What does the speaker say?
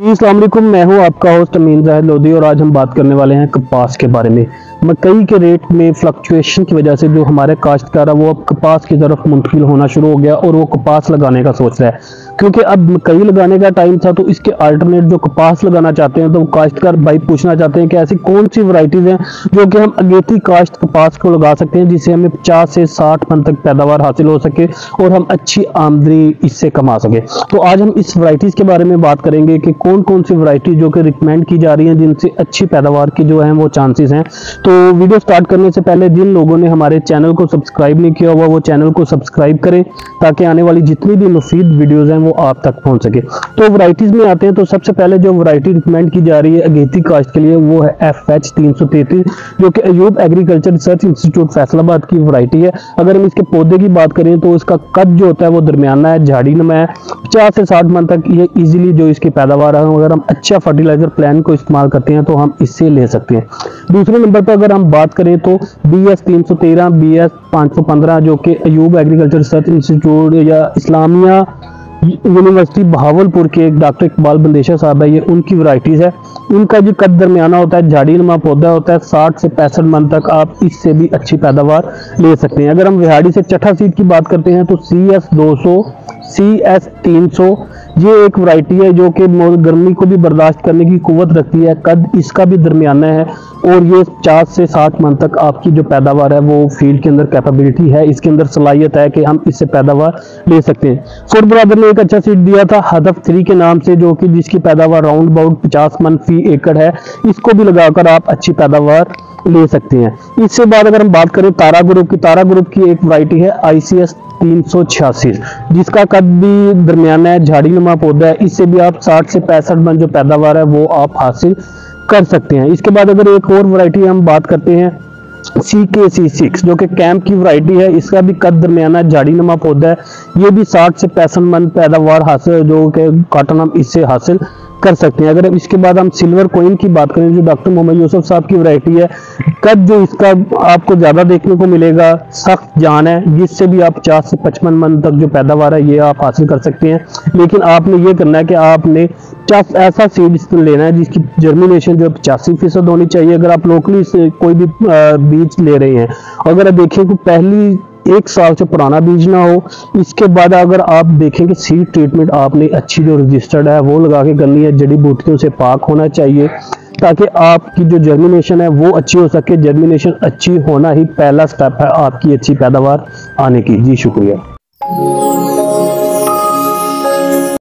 अस्सलाम वालेकुम, मैं हूं आपका होस्ट अमीन ज़ाहिद लोधी और आज हम बात करने वाले हैं कपास के बारे में। मकई के रेट में फ्लक्चुएशन की वजह से जो हमारे काश्तकार है वो अब कपास की तरफ मुंतकिल होना शुरू हो गया और वो कपास लगाने का सोच रहा है, क्योंकि अब मकई लगाने का टाइम था। तो इसके अल्टरनेट जो कपास लगाना चाहते हैं तो काश्तकार भाई पूछना चाहते हैं कि ऐसी कौन सी वैरायटीज़ हैं जो कि हम अगेती काश्त कपास को लगा सकते हैं जिससे हमें 50 से 60 मन तक पैदावार हासिल हो सके और हम अच्छी आमदनी इससे कमा सके। तो आज हम इस वैरायटीज़ के बारे में बात करेंगे कि कौन कौन सी वैरायटी जो कि रिकमेंड की जा रही हैं जिनसे अच्छी पैदावार की जो है वो चांसेस हैं। तो वीडियो स्टार्ट करने से पहले जिन लोगों ने हमारे चैनल को सब्सक्राइब नहीं किया हुआ वो चैनल को सब्सक्राइब करें ताकि आने वाली जितनी भी मुफीद वीडियोस हैं वो आप तक पहुंच सके। तो वैरायटीज में आते हैं। तो सबसे पहले जो वैरायटी रिकमेंड की जा रही है अगेती काश्त के लिए वो है FH 333 जो कि Ayub agriculture research institute Faisalabad की वैरायटी है। अगर हम इसके पौधे की बात करें तो इसका कद जो होता है वो दरमियाना है, झाड़ी नुमा है, 50 से 60 मन तक ये इजीली जो इसकी पैदावार है अगर हम अच्छा फर्टिलाइजर प्लान को इस्तेमाल करते हैं तो हम इससे ले सकते हैं। दूसरे नंबर पर अगर हम बात करें तो BS 313, BS 515 जो कि अयूब एग्रीकल्चर रिसर्च इंस्टीट्यूट या इस्लामिया यूनिवर्सिटी बहावलपुर के एक डॉक्टर इकबाल बंदेशा साहब है, ये उनकी वैरायटीज है। इनका जो कद दरमियाना होता है, झाड़ी नुमा पौधा होता है, 60 से 65 मन तक आप इससे भी अच्छी पैदावार ले सकते हैं। अगर हम विहाड़ी से चट्ठा सीड की बात करते हैं तो CS 200, CS 300 ये एक वैरायटी है जो कि गर्मी को भी बर्दाश्त करने की कुव्वत रखती है। कद इसका भी दरमियाना है और ये 50 से 60 मन तक आपकी जो पैदावार है वो फील्ड के अंदर कैपेबिलिटी है, इसके अंदर सलाहियत है कि हम इससे पैदावार ले सकते हैं। फूड ब्रदर ने एक अच्छा सीड दिया था हदफ 3 के नाम से जो कि जिसकी पैदावार राउंड अबाउट 50 मन फी एकड़ है। इसको भी लगाकर आप अच्छी पैदावार ले सकते हैं। इससे बाद अगर हम बात करें तारा ग्रुप की एक वैरायटी है ICS 386 जिसका कद भी दरमियाना है, झाड़ी नुमा पौधा है। इससे भी आप 60 से 65 मन जो पैदावार है वो आप हासिल कर सकते हैं। इसके बाद अगर एक और वैरायटी हम बात करते हैं CKC6 जो कि कैंप की वैरायटी है। इसका भी कद दरमियाना झाड़ी नुमा पौधा है। ये भी 60 से 65 मन पैदावार हासिल जो कि कॉटन हम इससे हासिल कर सकते हैं। अगर इसके बाद हम सिल्वर कॉइन की बात करें जो डॉक्टर मोहम्मद यूसुफ साहब की वैरायटी है, कद जो इसका आपको ज़्यादा देखने को मिलेगा, सख्त जान है, जिससे भी आप 50 से 55 मन तक जो पैदावार है ये आप हासिल कर सकते हैं। लेकिन आपने ये करना है कि आपने ऐसा सीड लेना है जिसकी जर्मिनेशन जो 85% होनी चाहिए। अगर आप लोकली से कोई भी बीज ले रहे हैं, अगर आप देखें कि पहली 1 साल से पुराना बीज ना हो। इसके बाद अगर आप देखेंगे सीड ट्रीटमेंट आपने अच्छी जो रजिस्टर्ड है वो लगा के करनी है, जड़ी बूटियों से पाक होना चाहिए ताकि आपकी जो जर्मिनेशन है वो अच्छी हो सके। जर्मिनेशन अच्छी होना ही पहला स्टेप है आपकी अच्छी पैदावार आने की। जी शुक्रिया।